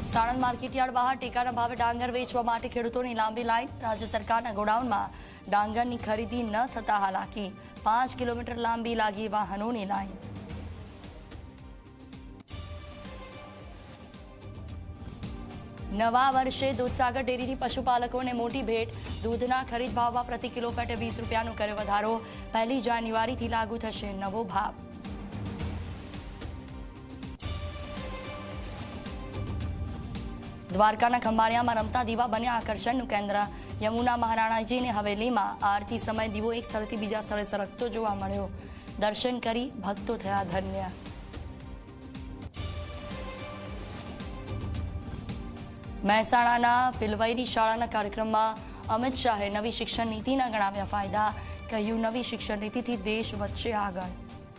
Sanand market yard બહાર ટેકાના ભાવે ડાંગર વેચવા માટે ખેડૂતોની લાંબી લાઈન। રાજ્ય સરકારના ગોડાઉનમાં ડાંગરની ખરીદી ન થતા હાલાકી। 5 કિલોમીટર લાંબી લાગી વાહનોની લાઈન। નવા વર્ષે દૂધસાગર ડેરીની પશુપાલકોને મોટી ભેટ। દૂધના ખરીદ ભાવમાં પ્રતિ કિલો ફેટે 20 રૂપિયાનો કર્યો વધારો। 1 જાન્યુઆરીથી લાગુ થશે નવો ભાવ। દ્વારકાના ખંભાળિયામાં રમતા દીવા બન્યા આકર્ષણનું કેન્દ્ર। યમુના મહારાણાજીની હવેલીમાં આરતી સમય દીવો એક સ્થળથી બીજા સ્થળે સરકતો જોવા મળ્યો। દર્શન કરી ભક્તો થયા ધન્ય। મહેસાણાના પિલવઈની શાળાના કાર્યક્રમમાં અમિત શાહે નવી શિક્ષણ નીતિના ગણાવ્યા ફાયદા। કહ્યું, નવી શિક્ષણ નીતિથી દેશ વધશે આગળ।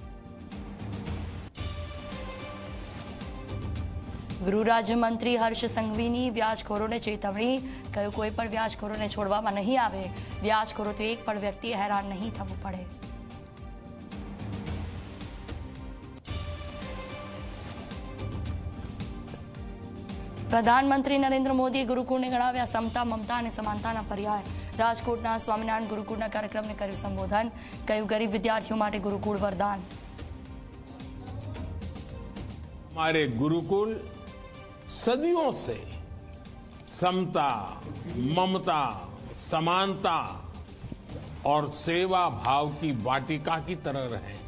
ગૃહ રાજ્યમંત્રી હર્ષ સંઘવીની વ્યાજખોરોને ચેતવણી। કહ્યું, કોઈ પણ વ્યાજખોરોને છોડવામાં નહીં આવે। વ્યાજખોરોથી એક પણ વ્યક્તિએ હેરાન નહીં થવું પડે। પ્રધાનમંત્રી નરેન્દ્ર મોદીએ ગુરુકુળને ગણાવ્યા સમતા, મમતા અને સમાનતાના પર્યાય। રાજકોટના સ્વામિનારાયણ ગુરુકુળના કાર્યક્રમને કર્યું સંબોધન। કહ્યું, ગરીબ વિદ્યાર્થીઓ માટે ગુરુકુળ વરદાન। हमारे गुरुकुल सदियों से समता, ममता, समानता और सेवा भाव की वाटिका की तरह रहे।